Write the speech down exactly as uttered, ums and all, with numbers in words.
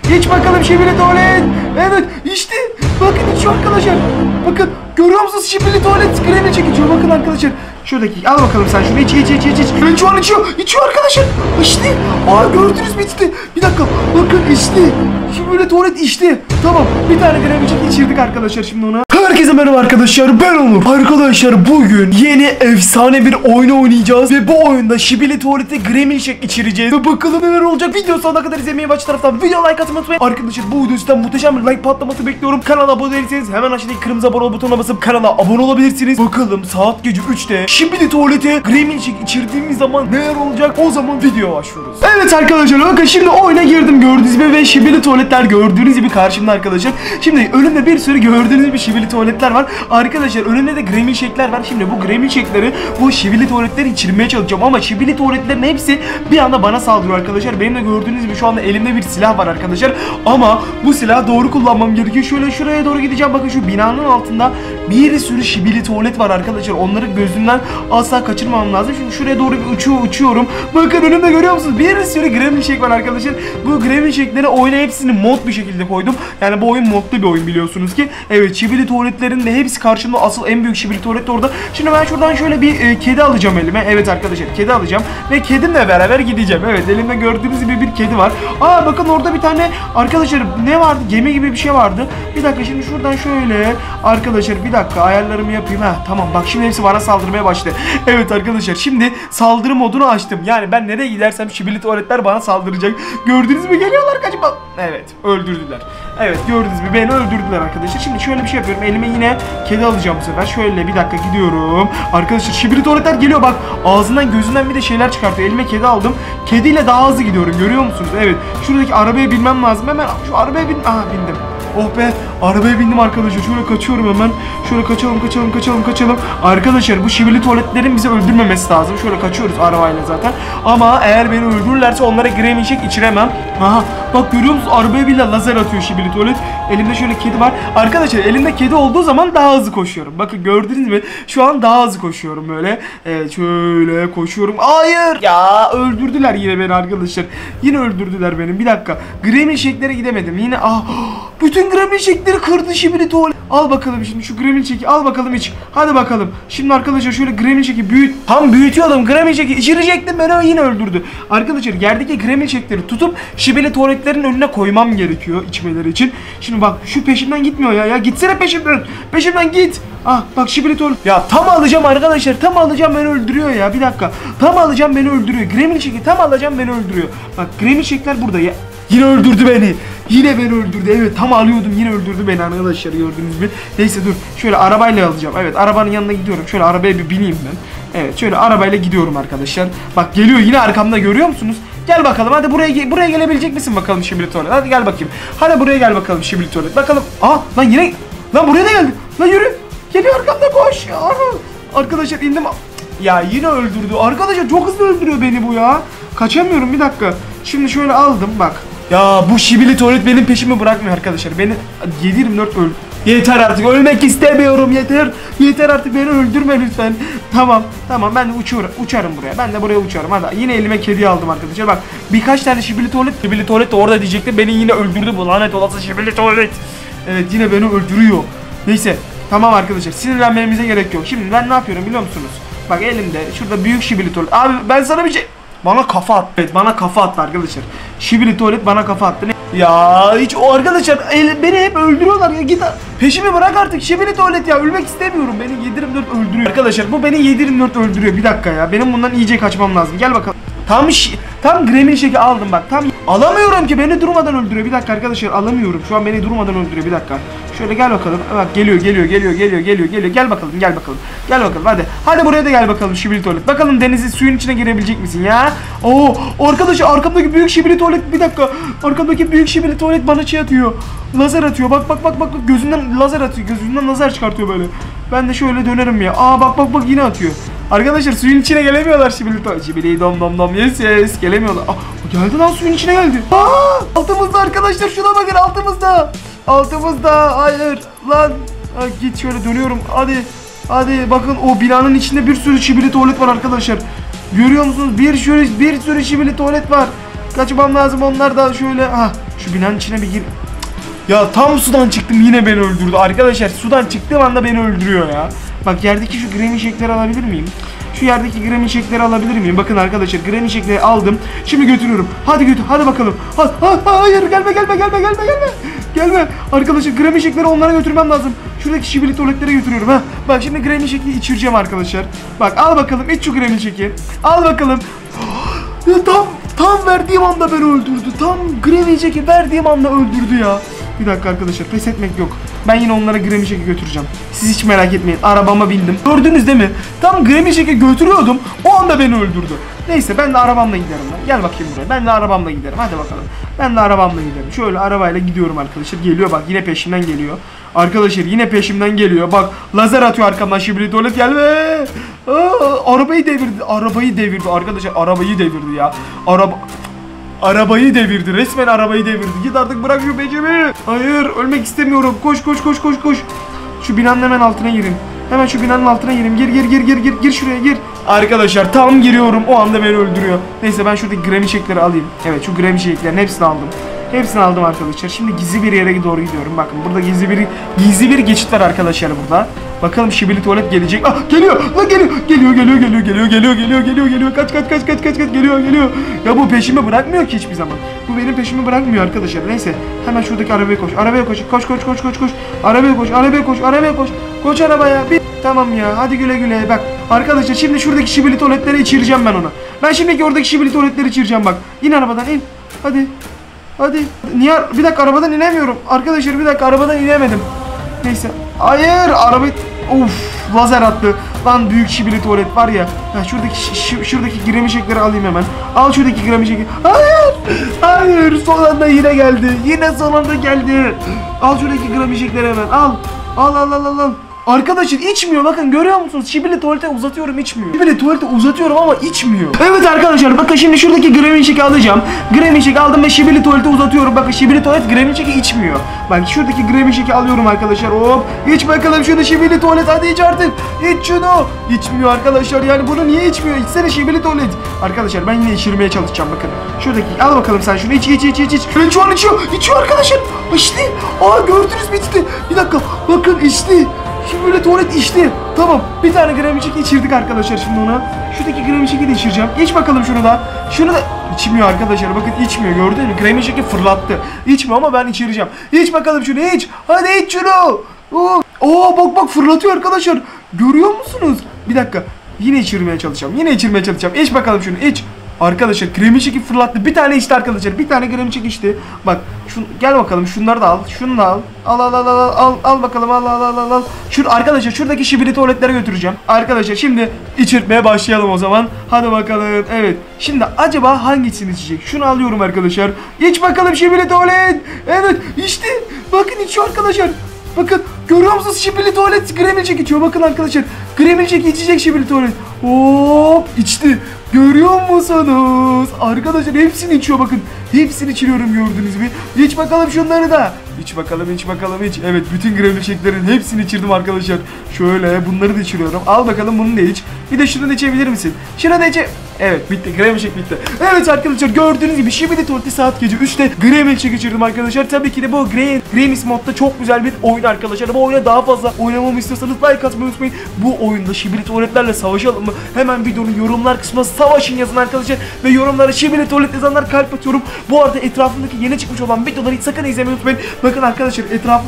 İç bakalım şibili tuvalet. Evet işte. Bakın içiyor arkadaşlar. Bakın görüyor musunuz şibili tuvalet kremi çekiyor. Bakın arkadaşlar. Şuradaki al bakalım sen şunu iç iç iç iç iç. Evet şu an içiyor. İçiyor arkadaşlar. İçti. Aa gördünüz mü içti. Bir dakika. Bakın içti. Şibili tuvalet içti. Tamam. Bir tane kremicik içirdik arkadaşlar şimdi ona. Herkese merhaba arkadaşlar, ben Onur. Arkadaşlar bugün yeni efsane bir oyunu oynayacağız ve bu oyunda şibili tuvalete gremilkshake içireceğiz. Ve bakalım neler olacak. Video sonuna kadar izlemeyi, baş taraftan video like atmayı unutmayın. Arkadaşlar bu videodan muhteşem bir like patlaması bekliyorum. Kanala abone değilseniz hemen aşağıdaki kırmızı abone ol butonuna basıp kanala abone olabilirsiniz. Bakalım saat gece üçte şibili tuvalete gremilkshake içirdiğimiz zaman neler olacak, o zaman videoya başlıyoruz. Evet arkadaşlar bakın şimdi oyuna girdim gördüğünüz gibi ve şibili tuvaletler gördüğünüz gibi karşımda arkadaşlar. Şimdi önümde bir sürü gördüğünüz gibi şibili tuvaletler var. Arkadaşlar önümde de gremilkshake'ler var. Şimdi bu gremilkshake'leri bu şibili tuvaletleri içirmeye çalışacağım ama şibili tuvaletlerin hepsi bir anda bana saldırıyor arkadaşlar. Benim de gördüğünüz gibi şu anda elimde bir silah var arkadaşlar. Ama bu silahı doğru kullanmam gerekiyor. Şöyle şuraya doğru gideceğim. Bakın şu binanın altında bir sürü şibili tuvalet var arkadaşlar. Onları gözümden asla kaçırmamam lazım. Şimdi şuraya doğru bir uçuyor, uçuyorum. Bakın önümde görüyor musunuz? Bir sürü gremilkshake var arkadaşlar. Bu gremilkshake'leri oyuna hepsini mod bir şekilde koydum. Yani bu oyun modlu bir oyun biliyorsunuz ki. Evet şibili tuvaletlerin de hepsi karşımda. Asıl en büyük şibili tuvalet orada. Şimdi ben şuradan şöyle bir e, kedi alacağım elime. Evet arkadaşlar kedi alacağım ve kedimle beraber gideceğim. Evet elimde gördüğünüz gibi bir kedi var. Aa bakın orada bir tane arkadaşlar ne vardı? Gemi gibi bir şey vardı. Bir dakika şimdi şuradan şöyle arkadaşlar bir dakika ayarlarımı yapayım. Ha tamam bak şimdi hepsi bana saldırmaya başladı. Evet arkadaşlar şimdi saldırı modunu açtım. Yani ben nereye gidersem şibili tuvaletler bana saldıracak. Gördünüz mü? Geliyorlar kaçma. Evet öldürdüler. Evet gördünüz mü? Beni öldürdüler arkadaşlar. Şimdi şöyle bir şey yapıyorum. Elime yine kedi alacağım bu sefer. Şöyle bir dakika gidiyorum. Arkadaşlar şibili tuvaletler geliyor bak. Ağzından gözünden bir de şeyler çıkartıyor. Elime kedi aldım. Kediyle daha hızlı gidiyorum. Görüyor musunuz? Evet. Şuradaki arabaya binmem lazım. Hemen şu arabaya bin. Aha bindim. Oh be arabaya bindim arkadaşlar. Şöyle kaçıyorum hemen. Şöyle kaçalım kaçalım kaçalım kaçalım. Arkadaşlar bu şibili tuvaletlerin bizi öldürmemesi lazım. Şöyle kaçıyoruz arabayla zaten. Ama eğer beni öldürürlerse onlara gremilkshake içiremem. Aha bak görüyor musunuz? Arabaya bile lazer atıyor şibili tuvalet. Elimde şöyle kedi var. Arkadaşlar elimde kedi olduğu zaman daha hızlı koşuyorum. Bakın gördünüz mü? Şu an daha hızlı koşuyorum böyle. Evet şöyle koşuyorum. Hayır ya öldürdüler yine beni arkadaşlar. Yine öldürdüler beni. Bir dakika. Gremilkshake'lere gidemedim. Yine ah bütün gremilkshake'leri kırdı şibili tuvalet. Al bakalım şimdi şu gremilkshake'i al bakalım iç. Hadi bakalım. Şimdi arkadaşlar şöyle gremilkshake'i büyüt. Tam büyütüyordum gremilkshake'i içirecektim beni yine öldürdü. Arkadaşlar yerdeki gremilkshake'leri tutup şibili tuvaletlerin önüne koymam gerekiyor içmeleri için. Şimdi bak şu peşimden gitmiyor ya. Ya gitsene peşimden. Peşimden git. Ah bak şibili tuvalet. Ya tam alacağım arkadaşlar. Tam alacağım beni öldürüyor ya. Bir dakika. Tam alacağım beni öldürüyor. Gremilkshake'i tam alacağım beni öldürüyor. Bak gremilkshake'ler burada ya. Yine öldürdü beni. Yine beni öldürdü. Evet tam alıyordum yine öldürdü beni arkadaşlar gördüğünüz gibi. Neyse dur. Şöyle arabayla alacağım. Evet arabanın yanına gidiyorum. Şöyle arabaya bir bineyim ben. Evet şöyle arabayla gidiyorum arkadaşlar. Bak geliyor yine arkamda görüyor musunuz? Gel bakalım hadi buraya buraya gelebilecek misin bakalım şibili tuvalet. Hadi gel bakayım. Hadi buraya gel bakalım şibili tuvalet. Bakalım. Aa lan yine lan buraya da geldi. Lan yürü. Geliyor arkamda koş. Aa, arkadaşlar indim. Ya yine öldürdü. Arkadaşlar çok hızlı öldürüyor beni bu ya. Kaçamıyorum bir dakika. Şimdi şöyle aldım bak. Ya bu şibili tuvalet benim peşimi bırakmıyor arkadaşlar. Beni yedi yirmi dört öl. Yeter artık ölmek istemiyorum yeter. Yeter artık beni öldürme lütfen. Tamam tamam ben de uçuyorum. Uçarım buraya. Ben de buraya uçarım. Hadi yine elime kedi aldım arkadaşlar. Bak birkaç tane şibili tuvalet. Şibili tuvalet de orada diyecekti. Beni yine öldürdü bu lanet olası şibili tuvalet. Evet yine beni öldürüyor. Neyse tamam arkadaşlar sinirlenmemize gerek yok. Şimdi ben ne yapıyorum biliyor musunuz? Bak elimde şurada büyük şibili tuvalet. Abi ben sana bir şey... Bana kafa attı. Evet bana kafa attı arkadaşlar. Şibili tuvalet bana kafa attı. Ne? Ya hiç o arkadaşlar el, beni hep öldürüyorlar ya git peşimi bırak artık şibili tuvalet ya ölmek istemiyorum. Beni yedi yirmi dört öldürüyor. Arkadaşlar bu beni yedi yirmi dört öldürüyor. Bir dakika ya benim bundan iyice kaçmam lazım. Gel bakalım. Tam tam gremilkshake'i aldım bak. Tam alamıyorum ki beni durmadan öldürüyor. Bir dakika arkadaşlar alamıyorum. Şu an beni durmadan öldürüyor. Bir dakika. Şöyle gel bakalım. Bak geliyor geliyor geliyor geliyor geliyor geliyor. Gel bakalım gel bakalım. Gel bakalım hadi. Hadi buraya da gel bakalım şibili tuvalet. Bakalım denizin suyun içine girebilecek misin ya? Oo arkadaşlar arkamdaki büyük şibili tuvalet bir dakika. Arkamdaki büyük şibili tuvalet bana şey atıyor. Lazer atıyor. Bak bak bak bak gözünden lazer atıyor. Gözünden lazer çıkartıyor böyle. Ben de şöyle dönerim ya. Aa bak bak bak yine atıyor. Arkadaşlar suyun içine gelemiyorlar şibili tuvalet. Şibili dom dom dom yes yes gelemiyorlar. Aa geldi lan suyun içine geldi. Aa altımızda arkadaşlar şuna bakın altımızda. Altımızda hayır lan. Ha, git şöyle dönüyorum hadi. Hadi bakın o binanın içinde bir sürü şibili tuvalet var arkadaşlar. Görüyor musunuz? Bir sürü bir sürü şibili tuvalet var. Kaçmam lazım, onlar da şöyle. Ah, şu binanın içine bir gir. Ya tam sudan çıktım, yine beni öldürdü. Arkadaşlar sudan çıktığım anda beni öldürüyor ya. Bak yerdeki şu Granny Shack'leri alabilir miyim? Şu yerdeki Granny Shack'leri alabilir miyim? Bakın arkadaşlar Granny Shack'leri aldım. Şimdi götürüyorum. Hadi götür, hadi bakalım. Ha, ha, hayır gelme gelme gelme gelme gelme. Gelme. Arkadaşlar Granny Shack'leri onlara götürmem lazım. Şuradaki şibili tuvaletlere götürüyorum ha. Bak şimdi Granny Shack'i içireceğim arkadaşlar. Bak al bakalım, iç şu Granny Shack'i. Al bakalım. Ya tam tam verdiğim anda beni öldürdü. Tam Granny Shack'i verdiğim anda öldürdü ya. Bir dakika arkadaşlar, pes etmek yok. Ben yine onlara Granny Shack'i götüreceğim. Siz hiç merak etmeyin. Arabama bindim. Gördünüz değil mi? Tam Granny Shack'i götürüyordum. O anda beni öldürdü. Neyse ben de arabamla giderim ben. Gel bakayım buraya. Ben de arabamla giderim. Hadi bakalım. Ben de arabamla giderim. Şöyle arabayla gidiyorum arkadaşlar. Geliyor bak, yine peşimden geliyor. Arkadaşlar yine peşimden geliyor. Bak lazer atıyor arkamdan. Şibili tuvalet gelme. Aa, arabayı devirdi. Arabayı devirdi arkadaşlar. Arabayı devirdi ya. Araba... Arabayı devirdi. Resmen arabayı devirdi. Git artık, bırak şu peşimi. Hayır, ölmek istemiyorum. Koş koş koş koş koş. Şu binanın hemen altına girin. Hemen şu binanın altına girin. Gir gir gir gir gir gir şuraya gir. Arkadaşlar tam giriyorum. O anda beni öldürüyor. Neyse ben şuradaki Granny Shack'leri alayım. Evet, şu Granny Shack'lerin hepsini aldım. Hepsini aldım arkadaşlar. Şimdi gizli bir yere doğru gidiyorum. Bakın burada gizli bir gizli bir geçit var arkadaşlar burada. Bakalım şibili tuvalet gelecek. Ah, geliyor. Lan geliyor. Geliyor geliyor geliyor geliyor geliyor geliyor geliyor geliyor. Kaç kaç kaç kaç kaç kaç geliyor geliyor. Ya bu peşimi bırakmıyor ki hiçbir zaman. Bu benim peşimi bırakmıyor arkadaşlar. Neyse hemen şuradaki arabaya koş. Arabaya koş. Koş koş koş koş koş. Arabaya koş. Arabaya koş. Arabaya koş. Koş arabaya. Bir tamam ya. Hadi güle güle. Bak arkadaşlar şimdi şuradaki şibili tuvaletleri içireceğim ben ona. Ben şimdiki oradaki şibili tuvaletleri içireceğim bak. İn arabadan in. Hadi. Hadi. Niye? Bir dakika, arabadan inemiyorum. Arkadaşlar bir dakika, arabadan inemedim. Neyse. Hayır, arabayı... Of, lazer attı. Lan büyük şibili tuvalet var ya. Ya şuradaki şuradaki Granny Shack'leri alayım hemen. Al şuradaki Granny Shack'i. Hayır. Hayır, son anda yine geldi. Yine son anda geldi. Al şuradaki Granny Shack'leri hemen. Al. Al al al al al. Arkadaşlar içmiyor, bakın görüyor musunuz? Şibili tuvalete uzatıyorum, içmiyor. Şibili tuvalete uzatıyorum ama içmiyor. Evet arkadaşlar bakın şimdi şuradaki Granny Shack'i alacağım. Granny Shack'i aldım ve şibili tuvalete uzatıyorum. Bakın şibili tuvalet Granny Shack'i içmiyor. Bak şuradaki Granny Shack'i alıyorum arkadaşlar. Hop. İç bakalım şunu şibili tuvalet, hadi iç artık. İç şunu. İçmiyor arkadaşlar, yani bunu niye içmiyor? İçsene şibili tuvalet. Arkadaşlar ben yine içirmeye çalışacağım bakın. Şuradaki al bakalım sen şunu, iç iç iç iç iç. Evet şu an içiyor. İçiyor arkadaşlar. İçti. Aa gördünüz mü, içti. Bir dakika bakın içti. Şimdi böyle tuvalet içti. Tamam. Bir tane Granny Shack içirdik arkadaşlar şimdi ona. Şuradaki Granny Shack'i de içireceğim. İç bakalım şunu da. Şunu da içmiyor arkadaşlar. Bakın içmiyor. Gördün mü? Granny Shack'i fırlattı. İçmiyor ama ben içireceğim. İç bakalım şunu, iç. Hadi iç şunu. Oo, Oo bak bak fırlatıyor arkadaşlar. Görüyor musunuz? Bir dakika. Yine içirmeye çalışacağım. Yine içirmeye çalışacağım. İç bakalım şunu, iç. Arkadaşlar Granny Shack'i fırlattı. Bir tane içti arkadaşlar. Bir tane Granny Shack içti. Bak şun, gel bakalım şunları da al. Şunu da al. Al al al al al al bakalım al al al al al. Şur arkadaşlar şuradaki şibili tuvaletlere götüreceğim. Arkadaşlar şimdi içirtmeye başlayalım o zaman. Hadi bakalım. Evet. Şimdi acaba hangisini içecek? Şunu alıyorum arkadaşlar. İç bakalım şibili tuvalet. Evet içti. Bakın içiyor arkadaşlar. Bakın görüyor musunuz, şibili tuvalet Granny Shack içiyor. Bakın arkadaşlar. Granny Shack içecek şibili tuvalet. Hop içti. Görüyor musunuz? Arkadaşlar hepsini içiyor bakın. Hepsini içiriyorum, gördünüz mü? İç bakalım şunları da. İç bakalım, iç bakalım, iç. Evet bütün Granny Shack'lerin hepsini içirdim arkadaşlar. Şöyle bunları da içiriyorum. Al bakalım bunu da iç. Bir de şunu da içebilir misin? Şunu da içe... Evet bitti, Granny Shack bitti. Evet arkadaşlar gördüğünüz gibi şimdi tuvalete saat gece üçte Granny Shack içirdim arkadaşlar. Tabii ki de bu Granny's modda çok güzel bir oyun arkadaşlar. Bu oyuna daha fazla oynamamı istiyorsanız like atmayı unutmayın. Bu oyunda şibili tuvaletlerle savaşalım mı? Hemen videonun yorumlar kısmına savaşın yazın arkadaşlar. Ve yorumlara şibili tuvalet yazanlar kalp atıyorum. Bu arada etrafındaki yeni çıkmış olan videoları hiç sakın izlemeyi unutmayın. Bakın arkadaşlar etrafı